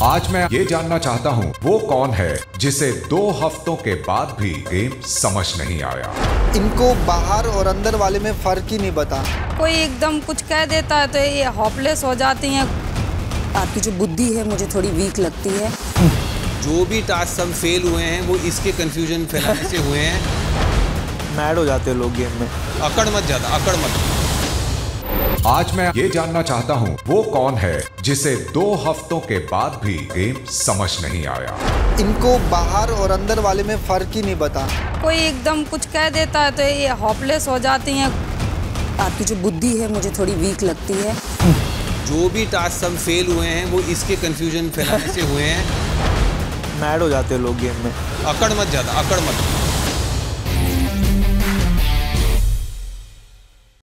आज मैं ये जानना चाहता हूँ वो कौन है जिसे 2 हफ्तों के बाद भी गेम समझ नहीं आया। इनको बाहर और अंदर वाले में फर्क ही नहीं बता। कोई एकदम कुछ कह देता है तो ये होपलेस हो जाती हैं। आपकी जो बुद्धि है मुझे थोड़ी वीक लगती है। जो भी टास्क हम फेल हुए हैं वो इसके कंफ्यूजन फैलाने से हुए हैं। मैड हो जाते हैं लोग गेम में। अकड़ मत ज़्यादा, अकड़ मत। आज मैं ये जानना चाहता हूँ वो कौन है जिसे 2 हफ्तों के बाद भी गेम समझ नहीं आया। इनको बाहर और अंदर वाले में फर्क ही नहीं बता। कोई एकदम कुछ कह देता है तो ये होपलेस हो जाती हैं। आपकी जो बुद्धि है मुझे थोड़ी वीक लगती है। जो भी टास्क हम फेल हुए हैं वो इसके कंफ्यूजन फैलाने से हुए हैं। मैड हो जाते हैं लोग गेम में। अकड़ मत ज़्यादा, अकड़ मत।